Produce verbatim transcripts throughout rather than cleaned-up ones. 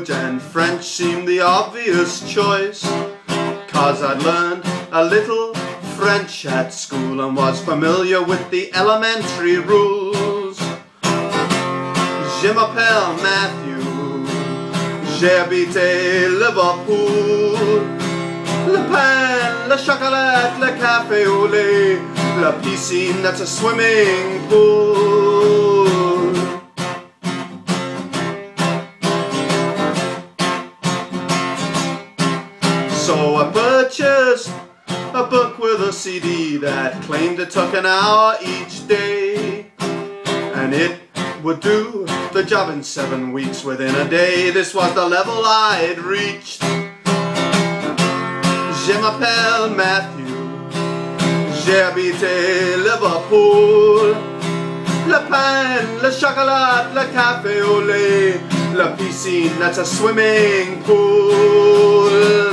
language and French seemed the obvious choice, 'cause I'd learned a little French at school and was familiar with the elementary rules. Je m'appelle Matthew, j'habite Liverpool. Le pain, le chocolat, le café au lait, la piscine, that's a swimming pool. So I purchased a book with a C D that claimed it took an hour each day, and it would do the job in seven weeks within a day. This was the level I'd reached. Je m'appelle Matthew, j'habite Liverpool. Le pain, le chocolat, le café au lait, la piscine, that's a swimming pool.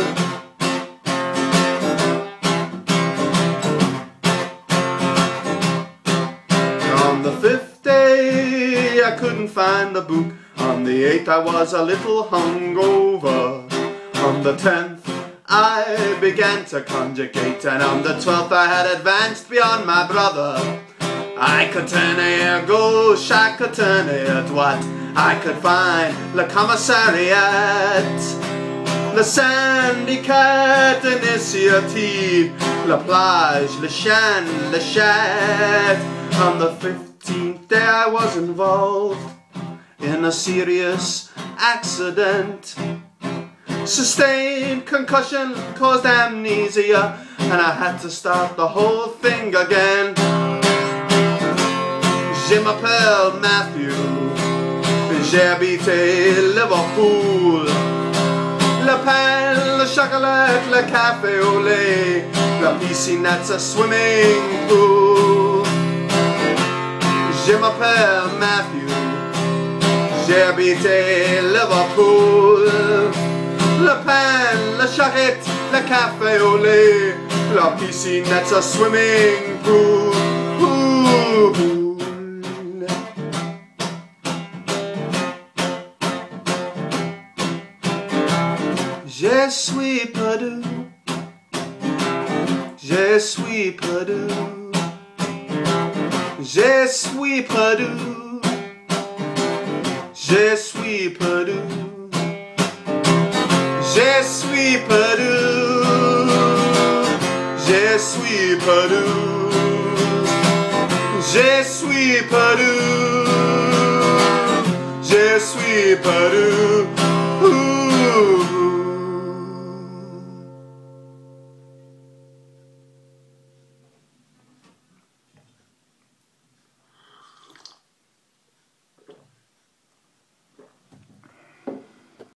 On the fifth day I couldn't find the book. On the eighth I was a little hungover. On the tenth I began to conjugate, and on the twelfth I had advanced beyond my brother. I could turn à gauche, I could turn à droite, I could find le commissariat, le syndicat initiative, la plage, le chien, le chat. On the fifteenth day I was involved in a serious accident. Sustained concussion, caused amnesia, and I had to start the whole thing again. Je m'appelle Matthew, j'habite Liverpool. Le pain, le chocolat, le café au lait, la piscine, that's a swimming pool. Je m'appelle Matthew, j'habite Liverpool. Le pain, le charrette, le café au lait, la piscine, that's a swimming pool. Ooh. Je suis perdu, je suis perdu, je suis perdu, je suis perdu. Je suis perdu, je suis perdu, je suis perdu, je suis perdu.